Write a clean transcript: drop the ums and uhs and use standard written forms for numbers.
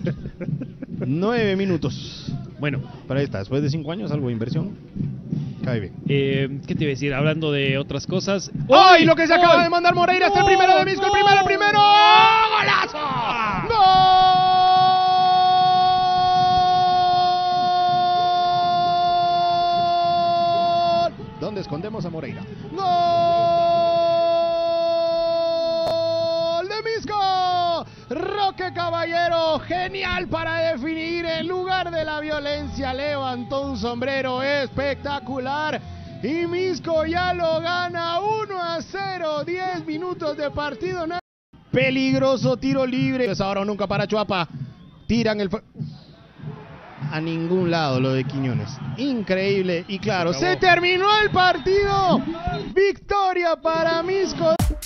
9 minutos. Bueno, Pero ahí está, después de 5 años, algo de inversión. Cae bien. ¿qué te iba a decir? Hablando de otras cosas. ¡Ay! Lo que se acaba de mandar Moreira es el primero de Misco, el primero. ¡Golazo! ¡Gol! ¿Dónde escondemos a Moreira? ¡Gol de Misco! Roque Caballero, genial para definir. En lugar de la violencia, levantó un sombrero espectacular. Y Misco ya lo gana 1-0. 10 minutos de partido. Peligroso tiro libre. Es ahora o nunca para Chuapa. Tiran el... A ningún lado lo de Quiñones. Increíble. Y claro, se terminó el partido. Victoria para Misco.